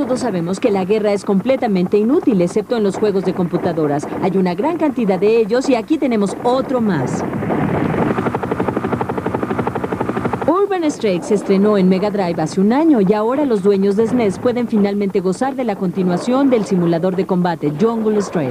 todos sabemos que la guerra es completamente inútil, excepto en los juegos de computadoras. Hay una gran cantidad de ellos y aquí tenemos otro más. Urban Strike se estrenó en Mega Drive hace un año y ahora los dueños de SNES pueden finalmente gozar de la continuación del simulador de combate Jungle Strike.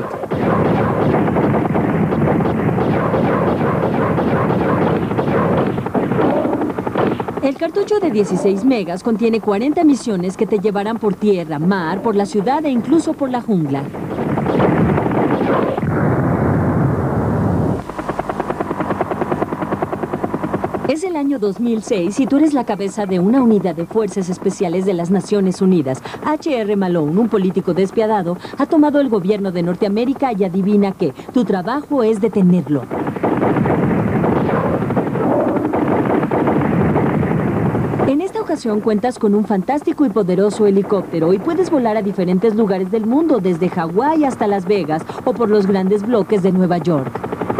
El cartucho de 16 megas contiene 40 misiones que te llevarán por tierra, mar, por la ciudad e incluso por la jungla. Es el año 2006 y tú eres la cabeza de una unidad de fuerzas especiales de las Naciones Unidas. H.R. Malone, un político despiadado, ha tomado el gobierno de Norteamérica y adivina qué, tu trabajo es detenerlo. En esta ocasión cuentas con un fantástico y poderoso helicóptero y puedes volar a diferentes lugares del mundo, desde Hawái hasta Las Vegas o por los grandes bloques de Nueva York.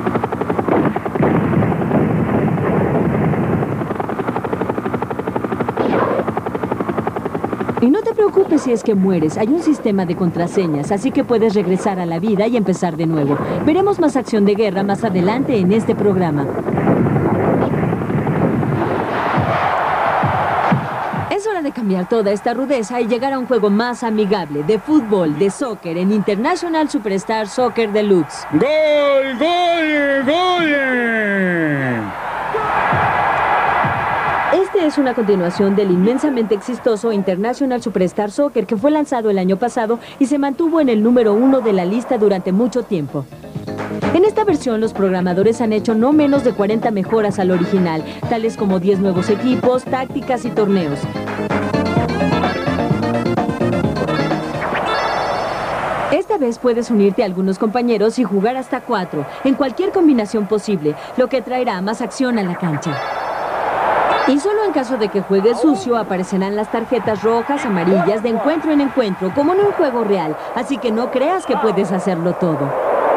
Y no te preocupes si es que mueres, hay un sistema de contraseñas, así que puedes regresar a la vida y empezar de nuevo. Veremos más acción de guerra más adelante en este programa. Es hora de cambiar toda esta rudeza y llegar a un juego más amigable, de fútbol, de soccer, en International Superstar Soccer Deluxe. ¡Gol, gol, gol! Este es una continuación del inmensamente exitoso International Superstar Soccer que fue lanzado el año pasado y se mantuvo en el número 1 de la lista durante mucho tiempo. En esta versión los programadores han hecho no menos de 40 mejoras al original, tales como 10 nuevos equipos, tácticas y torneos. Esta vez puedes unirte a algunos compañeros y jugar hasta 4, en cualquier combinación posible, lo que traerá más acción a la cancha. Y solo en caso de que juegues sucio aparecerán las tarjetas rojas, amarillas, de encuentro en encuentro, como en un juego real, así que no creas que puedes hacerlo todo.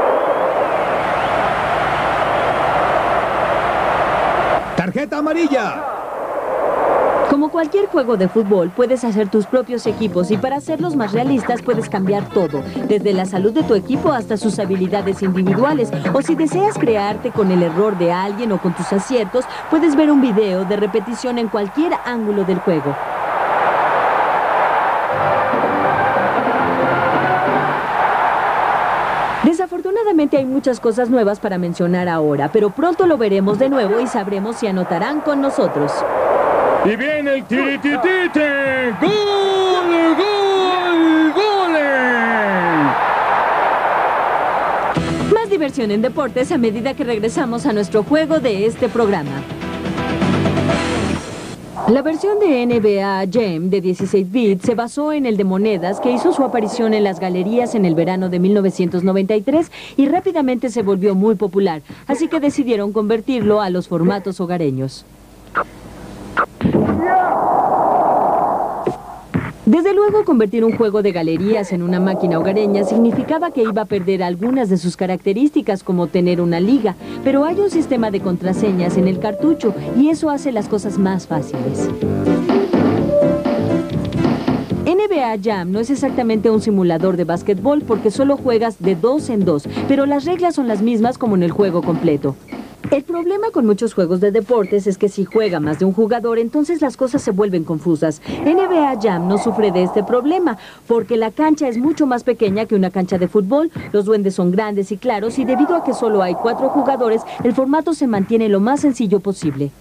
¡Tarjeta amarilla! Como cualquier juego de fútbol, puedes hacer tus propios equipos y para hacerlos más realistas puedes cambiar todo, desde la salud de tu equipo hasta sus habilidades individuales. O si deseas crearte con el error de alguien o con tus aciertos, puedes ver un video de repetición en cualquier ángulo del juego. Desafortunadamente hay muchas cosas nuevas para mencionar ahora, pero pronto lo veremos de nuevo y sabremos si anotarán con nosotros. Y viene el tirititite. ¡Gol, gol, gol! Más diversión en deportes a medida que regresamos a nuestro juego de este programa. La versión de NBA Jam de 16 bits se basó en el de monedas que hizo su aparición en las galerías en el verano de 1993 y rápidamente se volvió muy popular, así que decidieron convertirlo a los formatos hogareños. Desde luego, convertir un juego de galerías en una máquina hogareña significaba que iba a perder algunas de sus características, como tener una liga, pero hay un sistema de contraseñas en el cartucho y eso hace las cosas más fáciles. NBA Jam no es exactamente un simulador de básquetbol porque solo juegas de 2 en 2, pero las reglas son las mismas como en el juego completo. El problema con muchos juegos de deportes es que si juega más de un jugador, entonces las cosas se vuelven confusas. NBA Jam no sufre de este problema, porque la cancha es mucho más pequeña que una cancha de fútbol, los duendes son grandes y claros, y debido a que solo hay 4 jugadores, el formato se mantiene lo más sencillo posible.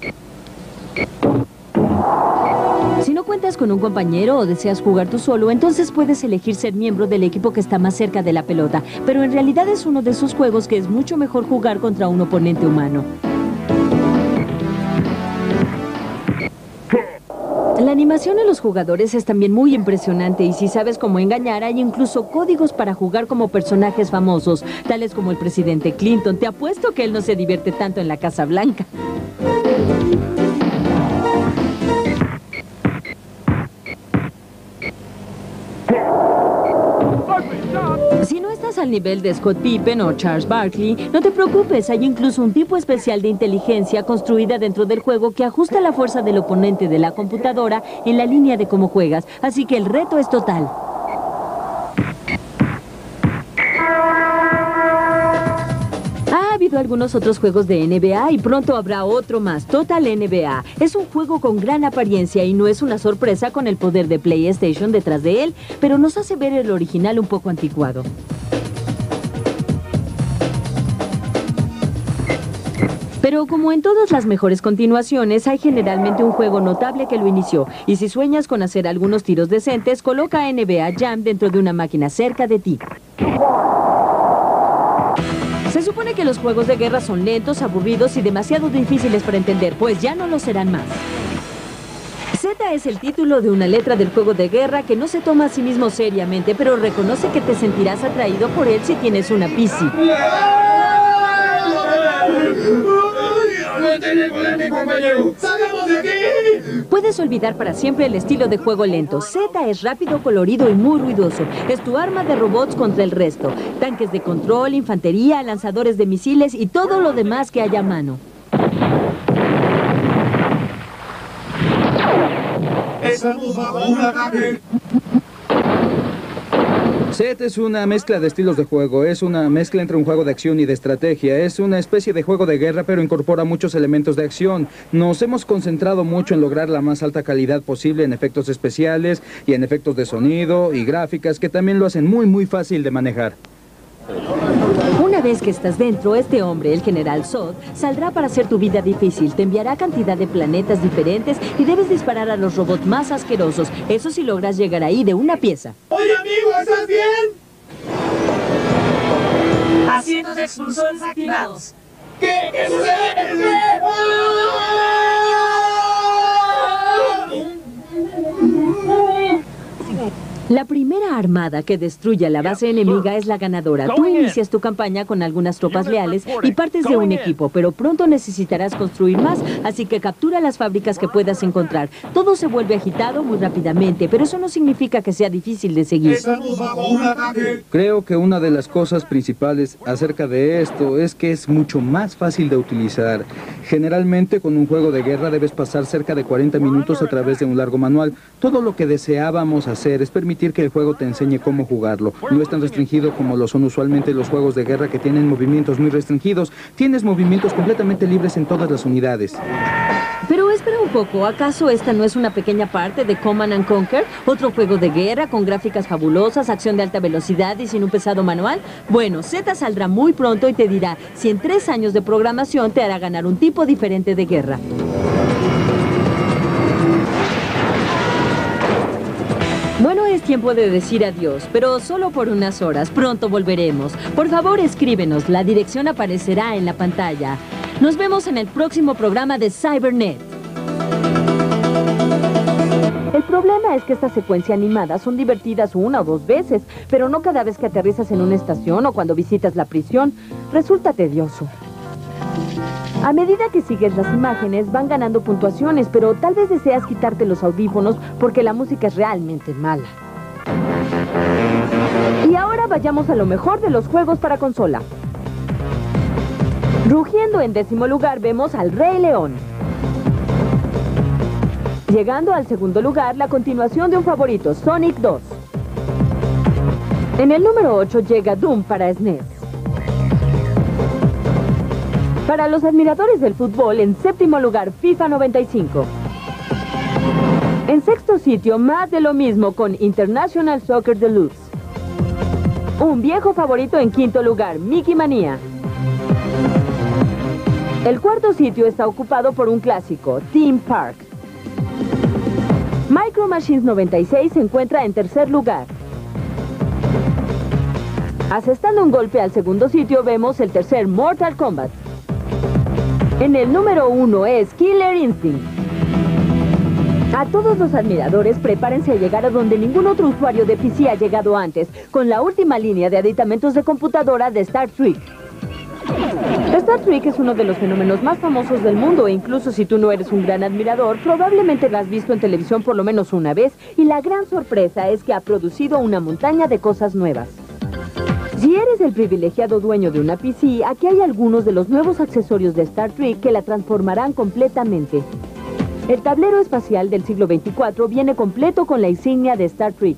Si no cuentas con un compañero o deseas jugar tú solo, entonces puedes elegir ser miembro del equipo que está más cerca de la pelota, pero en realidad es uno de esos juegos que es mucho mejor jugar contra un oponente humano. La animación de los jugadores es también muy impresionante y si sabes cómo engañar, hay incluso códigos para jugar como personajes famosos, tales como el presidente Clinton. Te apuesto que él no se divierte tanto en la Casa Blanca. Si no estás al nivel de Scott Pippen o Charles Barkley, no te preocupes, hay incluso un tipo especial de inteligencia construida dentro del juego que ajusta la fuerza del oponente de la computadora en la línea de cómo juegas, así que el reto es total. Ha habido algunos otros juegos de NBA y pronto habrá otro más, Total NBA. Es un juego con gran apariencia y no es una sorpresa con el poder de PlayStation detrás de él, pero nos hace ver el original un poco anticuado. Pero como en todas las mejores continuaciones, hay generalmente un juego notable que lo inició. Y si sueñas con hacer algunos tiros decentes, coloca NBA Jam dentro de una máquina cerca de ti. Se supone que los juegos de guerra son lentos, aburridos y demasiado difíciles para entender, pues ya no lo serán más. Z es el título de una letra del juego de guerra que no se toma a sí mismo seriamente, pero reconoce que te sentirás atraído por él si tienes una PC. Puedes olvidar para siempre el estilo de juego lento. Z es rápido, colorido y muy ruidoso. Es tu arma de robots contra el resto. Tanques de control, infantería, lanzadores de misiles y todo lo demás que haya a mano. ¡Estamos bajo un ataque! Z es una mezcla de estilos de juego, es una mezcla entre un juego de acción y de estrategia, es una especie de juego de guerra pero incorpora muchos elementos de acción. Nos hemos concentrado mucho en lograr la más alta calidad posible en efectos especiales y en efectos de sonido y gráficas que también lo hacen muy fácil de manejar. Una vez que estás dentro, este hombre, el General Zod, saldrá para hacer tu vida difícil. Te enviará cantidad de planetas diferentes y debes disparar a los robots más asquerosos. Eso si logras llegar ahí de una pieza. Oye, amigo, ¿estás bien? Asientos de expulsores activados. ¿Qué sucede? La primera armada que destruya la base enemiga es la ganadora. Tú inicias tu campaña con algunas tropas leales y partes de un equipo, pero pronto necesitarás construir más, así que captura las fábricas que puedas encontrar. Todo se vuelve agitado muy rápidamente, pero eso no significa que sea difícil de seguir. ¡Estamos bajo un ataque! Creo que una de las cosas principales acerca de esto es que es mucho más fácil de utilizar. Generalmente con un juego de guerra debes pasar cerca de 40 minutos a través de un largo manual. Todo lo que deseábamos hacer es permitir que el juego te enseñe cómo jugarlo. No es tan restringido como lo son usualmente los juegos de guerra que tienen movimientos muy restringidos. Tienes movimientos completamente libres en todas las unidades. Pero espera un poco, ¿acaso esta no es una pequeña parte de Command & Conquer? ¿Otro juego de guerra con gráficas fabulosas, acción de alta velocidad y sin un pesado manual? Bueno, Z saldrá muy pronto y te dirá si en 3 años de programación te hará ganar un tipo diferente de guerra. Bueno, es tiempo de decir adiós, pero solo por unas horas. Pronto volveremos. Por favor, escríbenos. La dirección aparecerá en la pantalla. Nos vemos en el próximo programa de Cybernet. El problema es que esta secuencia animada son divertidas 1 o 2 veces, pero no cada vez que aterrizas en una estación o cuando visitas la prisión. Resulta tedioso. A medida que sigues las imágenes, van ganando puntuaciones, pero tal vez deseas quitarte los audífonos porque la música es realmente mala. Y ahora vayamos a lo mejor de los juegos para consola. Rugiendo en 10º lugar vemos al Rey León. Llegando al 2º lugar, la continuación de un favorito, Sonic 2. En el número 8 llega Doom para SNES. Para los admiradores del fútbol, en 7º lugar, FIFA 95. En 6º sitio, más de lo mismo con International Soccer Deluxe. Un viejo favorito en 5º lugar, Mickey Manía. El 4º sitio está ocupado por un clásico, Theme Park. Micro Machines 96 se encuentra en 3er lugar. Asestando un golpe al 2º sitio, vemos el tercer Mortal Kombat. En el número 1 es Killer Instinct. A todos los admiradores, prepárense a llegar a donde ningún otro usuario de PC ha llegado antes, con la última línea de aditamentos de computadora de Star Trek. Star Trek es uno de los fenómenos más famosos del mundo e incluso si tú no eres un gran admirador, probablemente lo has visto en televisión por lo menos una vez y la gran sorpresa es que ha producido una montaña de cosas nuevas. Si eres el privilegiado dueño de una PC, aquí hay algunos de los nuevos accesorios de Star Trek que la transformarán completamente. El tablero espacial del siglo XXIV viene completo con la insignia de Star Trek.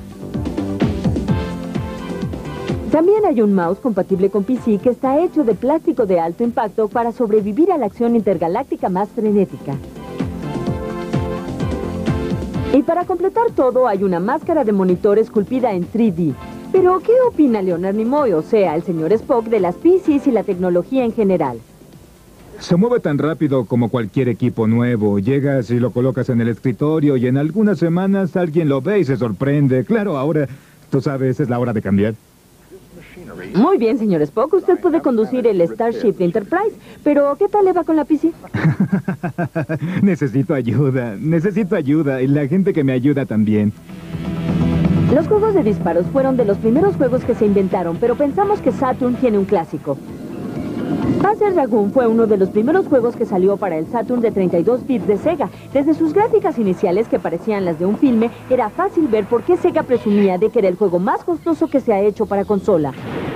También hay un mouse compatible con PC que está hecho de plástico de alto impacto para sobrevivir a la acción intergaláctica más frenética. Y para completar todo hay una máscara de monitor esculpida en 3D. Pero, ¿qué opina Leonard Nimoy, o sea, el señor Spock, de las PCs y la tecnología en general? Se mueve tan rápido como cualquier equipo nuevo. Llegas y lo colocas en el escritorio y en algunas semanas alguien lo ve y se sorprende. Claro, ahora, tú sabes, es la hora de cambiar. Muy bien, señor Spock, usted puede conducir el Starship Enterprise, pero ¿qué tal le va con la PC? Necesito ayuda, y la gente que me ayuda también. Los juegos de disparos fueron de los primeros juegos que se inventaron, pero pensamos que Saturn tiene un clásico. Panzer Dragoon fue uno de los primeros juegos que salió para el Saturn de 32 bits de Sega. Desde sus gráficas iniciales, que parecían las de un filme, era fácil ver por qué Sega presumía de que era el juego más costoso que se ha hecho para consola.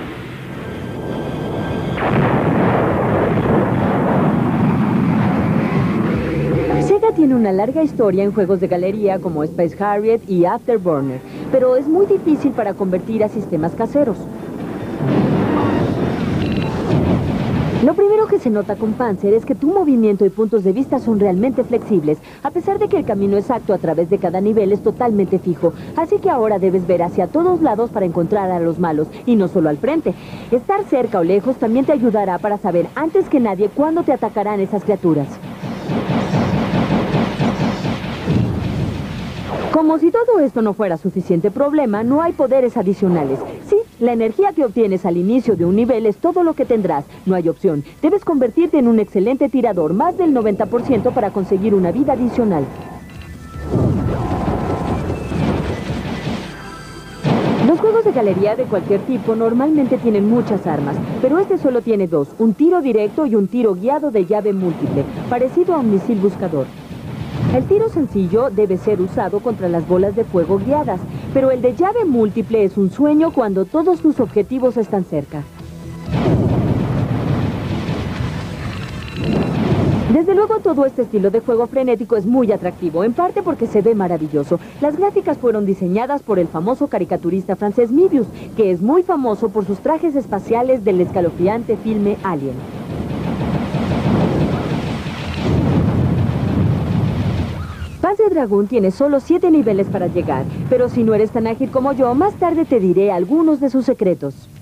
Sega tiene una larga historia en juegos de galería como Space Harrier y Afterburner, pero es muy difícil para convertir a sistemas caseros. Lo primero que se nota con Panzer es que tu movimiento y puntos de vista son realmente flexibles, a pesar de que el camino exacto a través de cada nivel es totalmente fijo. Así que ahora debes ver hacia todos lados para encontrar a los malos, y no solo al frente. Estar cerca o lejos también te ayudará para saber antes que nadie cuándo te atacarán esas criaturas. Como si todo esto no fuera suficiente problema, no hay poderes adicionales. Sí, la energía que obtienes al inicio de un nivel es todo lo que tendrás. No hay opción. Debes convertirte en un excelente tirador, más del 90% para conseguir una vida adicional. Los juegos de galería de cualquier tipo normalmente tienen muchas armas, pero este solo tiene dos, un tiro directo y un tiro guiado de llave múltiple, parecido a un misil buscador. El tiro sencillo debe ser usado contra las bolas de fuego guiadas, pero el de llave múltiple es un sueño cuando todos tus objetivos están cerca. Desde luego todo este estilo de juego frenético es muy atractivo, en parte porque se ve maravilloso. Las gráficas fueron diseñadas por el famoso caricaturista francés Möbius, que es muy famoso por sus trajes espaciales del escalofriante filme Alien. Panzer Dragoon tiene solo 7 niveles para llegar, pero si no eres tan ágil como yo, más tarde te diré algunos de sus secretos.